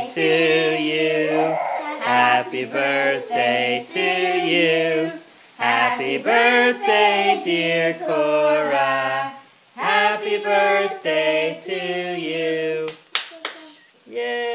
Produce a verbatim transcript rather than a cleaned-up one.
birthday to you. Happy birthday to you. Happy birthday, dear Cora. Happy birthday to you. Yay!